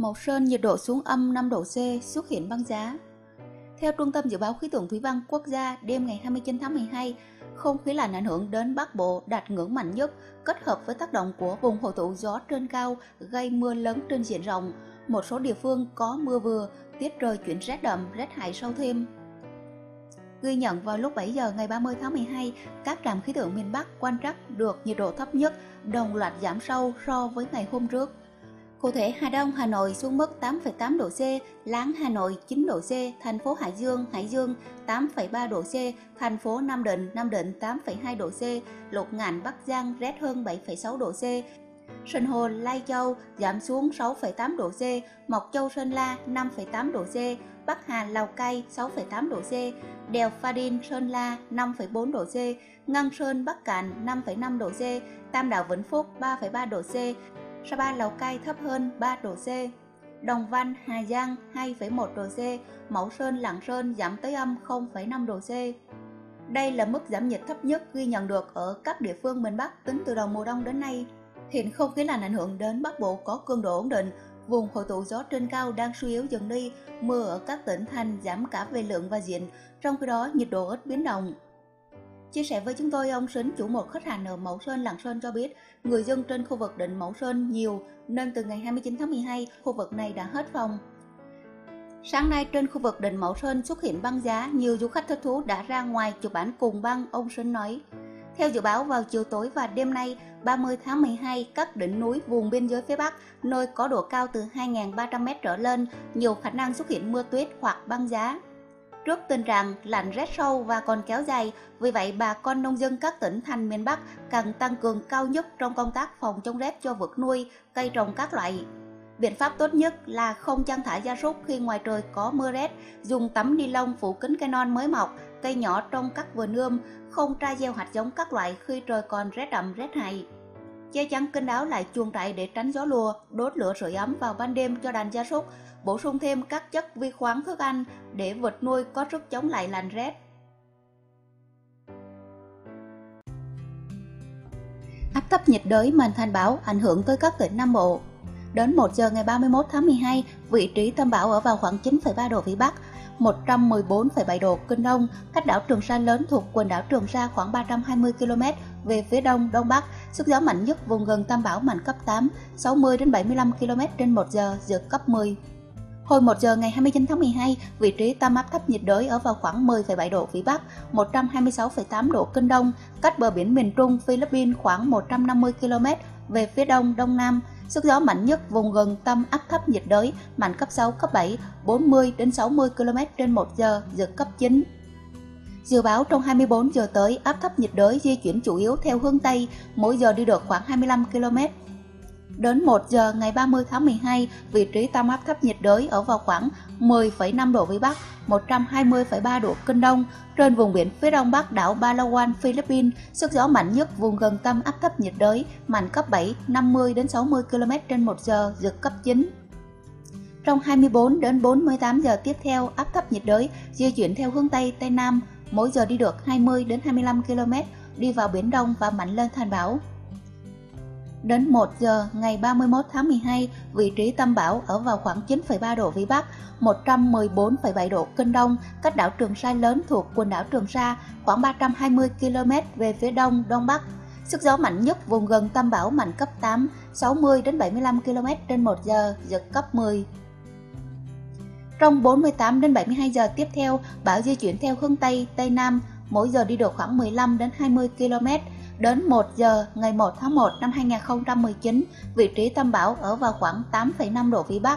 Mộc Sơn nhiệt độ xuống âm 5 độ C, xuất hiện băng giá. Theo Trung tâm Dự báo Khí tượng Thủy văn Quốc gia, đêm ngày 29 tháng 12, không khí lạnh ảnh hưởng đến Bắc Bộ đạt ngưỡng mạnh nhất, kết hợp với tác động của vùng hội tụ gió trên cao gây mưa lớn trên diện rộng. Một số địa phương có mưa vừa, tiết trời chuyển rét đậm, rét hại sâu thêm. Ghi nhận vào lúc 7 giờ ngày 30 tháng 12, các trạm khí tượng miền Bắc quan trắc được nhiệt độ thấp nhất, đồng loạt giảm sâu so với ngày hôm trước. Cụ thể, Hà Đông, Hà Nội xuống mức 8,8 độ C, Láng, Hà Nội 9 độ C, thành phố Hải Dương 8,3 độ C, thành phố Nam Định 8,2 độ C, Lục Ngạn, Bắc Giang rét hơn 7,6 độ C, Sinh Hồ, Lai Châu giảm xuống 6,8 độ C, Mộc Châu, Sơn La 5,8 độ C, Bắc Hà, Lào Cai 6,8 độ C, Đèo Pha Đin, Sơn La 5,4 độ C, Ngân Sơn, Bắc Kạn 5,5 độ C, Tam Đảo, Vĩnh Phúc 3,3 độ C, Sapa, Lào Cai thấp hơn 3 độ C, Đồng Văn, Hà Giang 2,1 độ C, Mẫu Sơn, Lạng Sơn giảm tới âm 0,5 độ C. Đây là mức giảm nhiệt thấp nhất ghi nhận được ở các địa phương miền Bắc tính từ đầu mùa đông đến nay. Hiện không khí lạnh ảnh hưởng đến Bắc Bộ có cường độ ổn định, vùng hội tụ gió trên cao đang suy yếu dần đi, mưa ở các tỉnh thành giảm cả về lượng và diện, trong khi đó nhiệt độ ít biến động. Chia sẻ với chúng tôi, ông Sính, chủ một khách hàng ở Mẫu Sơn, Lạng Sơn cho biết, người dân trên khu vực Định Mẫu Sơn nhiều nên từ ngày 29 tháng 12, khu vực này đã hết phòng. Sáng nay trên khu vực Định Mẫu Sơn xuất hiện băng giá, nhiều du khách thích thú đã ra ngoài chụp ảnh cùng băng, ông Sính nói. Theo dự báo vào chiều tối và đêm nay, 30 tháng 12, các đỉnh núi vùng biên giới phía Bắc, nơi có độ cao từ 2.300m trở lên, nhiều khả năng xuất hiện mưa tuyết hoặc băng giá. Trước tình trạng lạnh rét sâu và còn kéo dài, vì vậy bà con nông dân các tỉnh thành miền Bắc cần tăng cường cao nhất trong công tác phòng chống rét cho vật nuôi, cây trồng các loại. Biện pháp tốt nhất là không chăn thả gia súc khi ngoài trời có mưa rét, dùng tấm ni lông phủ kín cây non mới mọc, cây nhỏ trong các vườn ươm, không tra gieo hạt giống các loại khi trời còn rét đậm rét hại. Che chắn kín đáo lại chuồng trại để tránh gió lùa, đốt lửa sưởi ấm vào ban đêm cho đàn gia súc, bổ sung thêm các chất vi khoáng thức ăn để vật nuôi có sức chống lại lạnh rét. Áp thấp nhiệt đới mạnh thành bão ảnh hưởng tới các tỉnh Nam Bộ. Đến 1 giờ ngày 31 tháng 12, vị trí tâm bão ở vào khoảng 9,3 độ Vĩ Bắc, 114,7 độ Kinh Đông, cách đảo Trường Sa lớn thuộc quần đảo Trường Sa khoảng 320 km về phía đông đông bắc. Sức gió mạnh nhất vùng gần tâm bão mạnh cấp 8, 60 đến 75 km/h, giật cấp 10. Hồi 1 giờ ngày 29 tháng 12, vị trí tâm áp thấp nhiệt đới ở vào khoảng 10,7 độ Vĩ Bắc, 126,8 độ Kinh Đông, cách bờ biển miền Trung Philippines khoảng 150 km về phía đông đông nam. Sức gió mạnh nhất vùng gần tâm áp thấp nhiệt đới mạnh cấp 6, cấp 7, 40 đến 60 km/h, giật cấp 9. Dự báo trong 24 giờ tới, áp thấp nhiệt đới di chuyển chủ yếu theo hướng Tây, mỗi giờ đi được khoảng 25 km. Đến 1 giờ ngày 30 tháng 12, vị trí tâm áp thấp nhiệt đới ở vào khoảng 10,5 độ Vĩ Bắc, 120,3 độ Kinh Đông, trên vùng biển phía đông bắc đảo Palawan, Philippines. Sức gió mạnh nhất vùng gần tâm áp thấp nhiệt đới mạnh cấp 7, 50 đến 60 km/h, giật cấp 9. Trong 24 đến 48 giờ tiếp theo, áp thấp nhiệt đới di chuyển theo hướng Tây Tây Nam, mỗi giờ đi được 20 đến 25 km, đi vào Biển Đông và mạnh lên thành bão. Đến 1 giờ ngày 31 tháng 12, vị trí tâm bão ở vào khoảng 9,3 độ Vĩ Bắc, 114,7 độ Kinh Đông, cách đảo Trường Sa lớn thuộc quần đảo Trường Sa khoảng 320 km về phía đông đông bắc. Sức gió mạnh nhất vùng gần tâm bão mạnh cấp 8, 60 đến 75 km/h, giật cấp 10. Trong 48 đến 72 giờ tiếp theo, bão di chuyển theo hướng Tây Tây Nam, mỗi giờ đi được khoảng 15 đến 20 km. Đến 1 giờ ngày 1 tháng 1 năm 2019, vị trí tâm bão ở vào khoảng 8,5 độ Vĩ Bắc,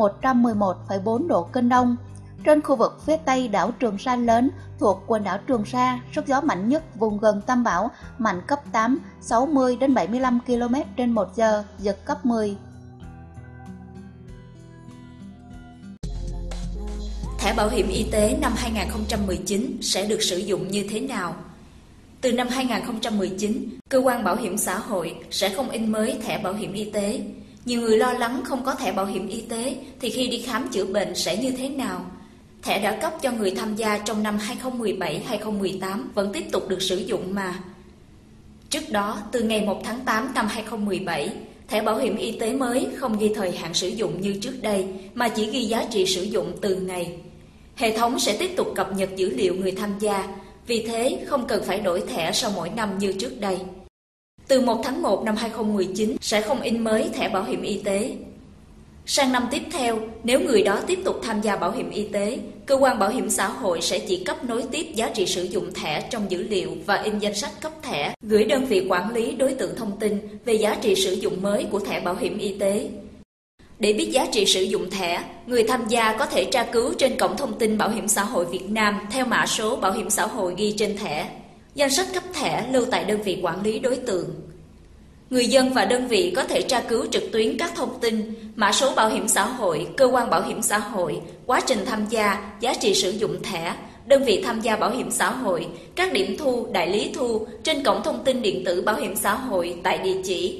111,4 độ Kinh Đông. Trên khu vực phía Tây đảo Trường Sa lớn thuộc quần đảo Trường Sa, sức gió mạnh nhất vùng gần tâm bão mạnh cấp 8, 60 đến 75 km/h, giật cấp 10. Thẻ bảo hiểm y tế năm 2019 sẽ được sử dụng như thế nào? Từ năm 2019, Cơ quan Bảo hiểm xã hội sẽ không in mới thẻ bảo hiểm y tế. Nhiều người lo lắng không có thẻ bảo hiểm y tế thì khi đi khám chữa bệnh sẽ như thế nào? Thẻ đã cấp cho người tham gia trong năm 2017-2018 vẫn tiếp tục được sử dụng mà. Trước đó, từ ngày 1 tháng 8 năm 2017, thẻ bảo hiểm y tế mới không ghi thời hạn sử dụng như trước đây, mà chỉ ghi giá trị sử dụng từ ngày. Hệ thống sẽ tiếp tục cập nhật dữ liệu người tham gia, vì thế không cần phải đổi thẻ sau mỗi năm như trước đây. Từ 1 tháng 1 năm 2019 sẽ không in mới thẻ bảo hiểm y tế. Sang năm tiếp theo, nếu người đó tiếp tục tham gia bảo hiểm y tế, cơ quan bảo hiểm xã hội sẽ chỉ cấp nối tiếp giá trị sử dụng thẻ trong dữ liệu và in danh sách cấp thẻ, gửi đơn vị quản lý đối tượng thông tin về giá trị sử dụng mới của thẻ bảo hiểm y tế. Để biết giá trị sử dụng thẻ, người tham gia có thể tra cứu trên cổng thông tin Bảo hiểm xã hội Việt Nam theo mã số bảo hiểm xã hội ghi trên thẻ. Danh sách cấp thẻ lưu tại đơn vị quản lý đối tượng. Người dân và đơn vị có thể tra cứu trực tuyến các thông tin, mã số bảo hiểm xã hội, cơ quan bảo hiểm xã hội, quá trình tham gia, giá trị sử dụng thẻ, đơn vị tham gia bảo hiểm xã hội, các điểm thu, đại lý thu trên cổng thông tin điện tử bảo hiểm xã hội tại địa chỉ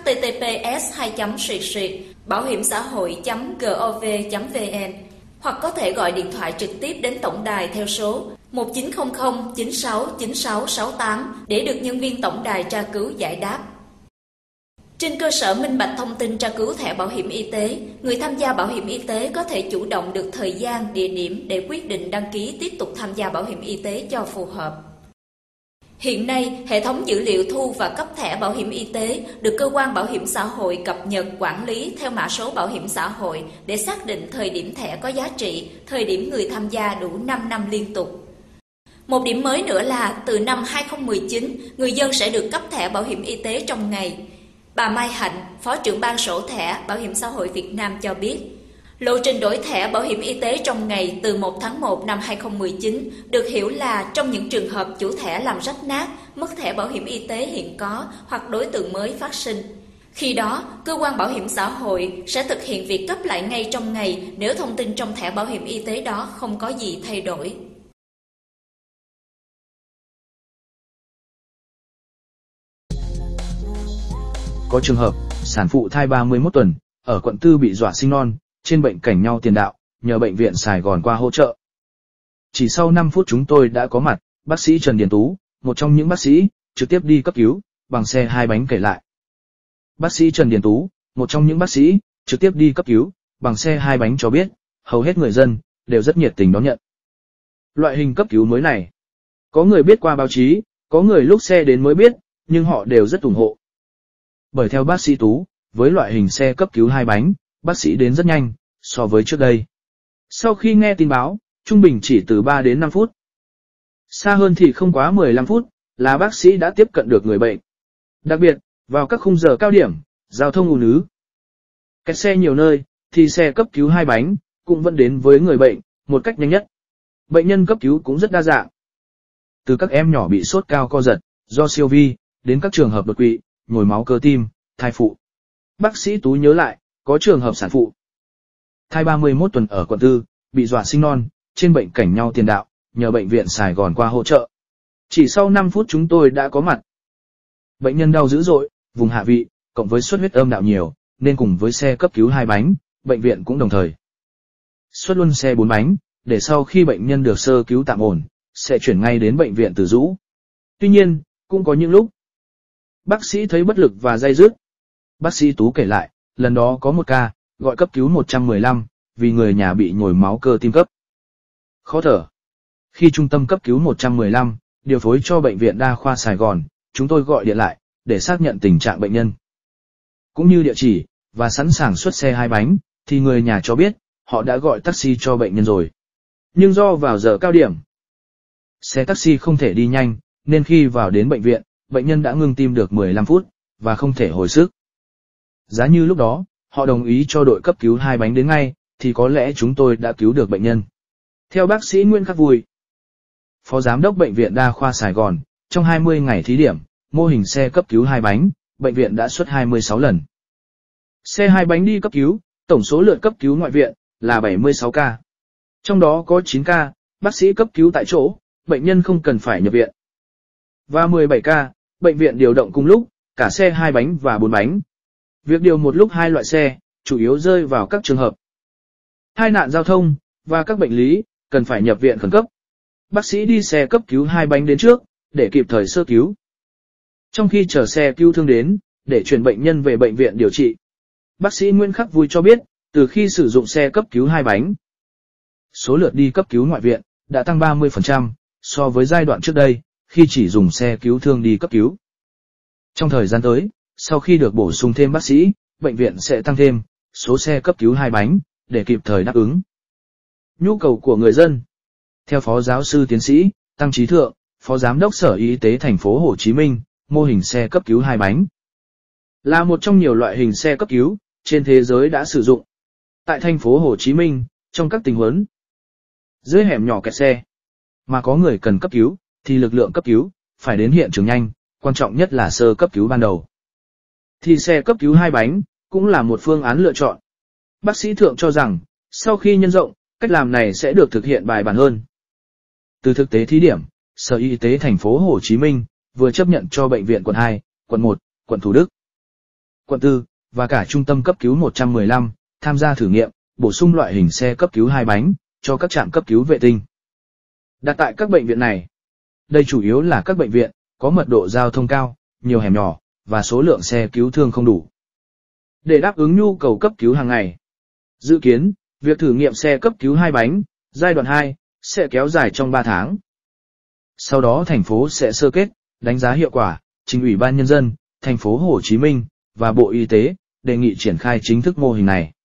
https://bảo hiểm xã hội.gov.vn, hoặc có thể gọi điện thoại trực tiếp đến tổng đài theo số 1900 96 96 68 để được nhân viên tổng đài tra cứu giải đáp. Trên cơ sở minh bạch thông tin tra cứu thẻ bảo hiểm y tế, người tham gia bảo hiểm y tế có thể chủ động được thời gian, địa điểm để quyết định đăng ký tiếp tục tham gia bảo hiểm y tế cho phù hợp. Hiện nay, hệ thống dữ liệu thu và cấp thẻ bảo hiểm y tế được cơ quan bảo hiểm xã hội cập nhật quản lý theo mã số bảo hiểm xã hội để xác định thời điểm thẻ có giá trị, thời điểm người tham gia đủ 5 năm liên tục. Một điểm mới nữa là từ năm 2019, người dân sẽ được cấp thẻ bảo hiểm y tế trong ngày. Bà Mai Hạnh, Phó trưởng ban sổ thẻ Bảo hiểm xã hội Việt Nam cho biết, lộ trình đổi thẻ bảo hiểm y tế trong ngày từ 1 tháng 1 năm 2019 được hiểu là trong những trường hợp chủ thẻ làm rách nát, mất thẻ bảo hiểm y tế hiện có hoặc đối tượng mới phát sinh. Khi đó, cơ quan bảo hiểm xã hội sẽ thực hiện việc cấp lại ngay trong ngày nếu thông tin trong thẻ bảo hiểm y tế đó không có gì thay đổi. Có trường hợp, sản phụ thai 31 tuần, ở quận 4 bị dọa sinh non, trên bệnh cảnh nhau tiền đạo, nhờ bệnh viện Sài Gòn qua hỗ trợ. Chỉ sau 5 phút chúng tôi đã có mặt, bác sĩ Trần Điền Tú, một trong những bác sĩ, trực tiếp đi cấp cứu, bằng xe 2 bánh kể lại. Bác sĩ Trần Điền Tú, một trong những bác sĩ, trực tiếp đi cấp cứu, bằng xe 2 bánh cho biết, hầu hết người dân, đều rất nhiệt tình đón nhận. Loại hình cấp cứu mới này, có người biết qua báo chí, có người lúc xe đến mới biết, nhưng họ đều rất ủng hộ. Bởi theo bác sĩ Tú, với loại hình xe cấp cứu 2 bánh, bác sĩ đến rất nhanh, so với trước đây. Sau khi nghe tin báo, trung bình chỉ từ 3 đến 5 phút. Xa hơn thì không quá 15 phút, là bác sĩ đã tiếp cận được người bệnh. Đặc biệt, vào các khung giờ cao điểm, giao thông ùn ứ, kẹt xe nhiều nơi, thì xe cấp cứu 2 bánh, cũng vẫn đến với người bệnh, một cách nhanh nhất. Bệnh nhân cấp cứu cũng rất đa dạng. Từ các em nhỏ bị sốt cao co giật, do siêu vi, đến các trường hợp đột quỵ, nhồi máu cơ tim, thai phụ. Bác sĩ Tú nhớ lại, có trường hợp sản phụ thai 31 tuần ở quận 4, bị dọa sinh non, trên bệnh cảnh nhau tiền đạo, nhờ bệnh viện Sài Gòn qua hỗ trợ. Chỉ sau 5 phút chúng tôi đã có mặt. Bệnh nhân đau dữ dội, vùng hạ vị, cộng với xuất huyết âm đạo nhiều, nên cùng với xe cấp cứu 2 bánh, bệnh viện cũng đồng thời xuất luôn xe 4 bánh, để sau khi bệnh nhân được sơ cứu tạm ổn, sẽ chuyển ngay đến bệnh viện Từ Dũ. Tuy nhiên, cũng có những lúc bác sĩ thấy bất lực và day dứt. Bác sĩ Tú kể lại, lần đó có một ca, gọi cấp cứu 115, vì người nhà bị nhồi máu cơ tim cấp. Khó thở. Khi trung tâm cấp cứu 115, điều phối cho Bệnh viện Đa khoa Sài Gòn, chúng tôi gọi điện lại, để xác nhận tình trạng bệnh nhân, cũng như địa chỉ, và sẵn sàng xuất xe 2 bánh, thì người nhà cho biết, họ đã gọi taxi cho bệnh nhân rồi. Nhưng do vào giờ cao điểm, xe taxi không thể đi nhanh, nên khi vào đến bệnh viện, bệnh nhân đã ngưng tim được 15 phút, và không thể hồi sức. Giá như lúc đó, họ đồng ý cho đội cấp cứu 2 bánh đến ngay, thì có lẽ chúng tôi đã cứu được bệnh nhân. Theo bác sĩ Nguyễn Khắc Vui, Phó Giám đốc Bệnh viện Đa khoa Sài Gòn, trong 20 ngày thí điểm, mô hình xe cấp cứu 2 bánh, bệnh viện đã xuất 26 lần. Xe 2 bánh đi cấp cứu, tổng số lượt cấp cứu ngoại viện là 76 ca. Trong đó có 9 ca, bác sĩ cấp cứu tại chỗ, bệnh nhân không cần phải nhập viện. Và 17 ca, bệnh viện điều động cùng lúc, cả xe 2 bánh và 4 bánh. Việc điều một lúc 2 loại xe, chủ yếu rơi vào các trường hợp tai nạn giao thông, và các bệnh lý, cần phải nhập viện khẩn cấp. Bác sĩ đi xe cấp cứu 2 bánh đến trước, để kịp thời sơ cứu. Trong khi chờ xe cứu thương đến, để chuyển bệnh nhân về bệnh viện điều trị. Bác sĩ Nguyễn Khắc Vui cho biết, từ khi sử dụng xe cấp cứu 2 bánh, số lượt đi cấp cứu ngoại viện đã tăng 30% so với giai đoạn trước đây, khi chỉ dùng xe cứu thương đi cấp cứu. Trong thời gian tới, sau khi được bổ sung thêm bác sĩ, bệnh viện sẽ tăng thêm số xe cấp cứu 2 bánh để kịp thời đáp ứng nhu cầu của người dân. Theo Phó Giáo sư Tiến sĩ Tăng Trí Thượng, Phó Giám đốc Sở Y tế Thành phố Hồ Chí Minh, mô hình xe cấp cứu 2 bánh là một trong nhiều loại hình xe cấp cứu trên thế giới đã sử dụng. Tại Thành phố Hồ Chí Minh, trong các tình huống dưới hẻm nhỏ kẹt xe mà có người cần cấp cứu, thì lực lượng cấp cứu phải đến hiện trường nhanh, quan trọng nhất là sơ cấp cứu ban đầu. Thì xe cấp cứu 2 bánh cũng là một phương án lựa chọn. Bác sĩ Thượng cho rằng, sau khi nhân rộng, cách làm này sẽ được thực hiện bài bản hơn. Từ thực tế thí điểm, Sở Y tế Thành phố Hồ Chí Minh vừa chấp nhận cho bệnh viện quận 2, quận 1, quận Thủ Đức, quận 4 và cả trung tâm cấp cứu 115 tham gia thử nghiệm, bổ sung loại hình xe cấp cứu 2 bánh cho các trạm cấp cứu vệ tinh đặt tại các bệnh viện này. Đây chủ yếu là các bệnh viện có mật độ giao thông cao, nhiều hẻm nhỏ và số lượng xe cứu thương không đủ để đáp ứng nhu cầu cấp cứu hàng ngày. Dự kiến, việc thử nghiệm xe cấp cứu 2 bánh giai đoạn 2 sẽ kéo dài trong 3 tháng. Sau đó thành phố sẽ sơ kết, đánh giá hiệu quả, trình Ủy ban Nhân dân Thành phố Hồ Chí Minh và Bộ Y tế đề nghị triển khai chính thức mô hình này.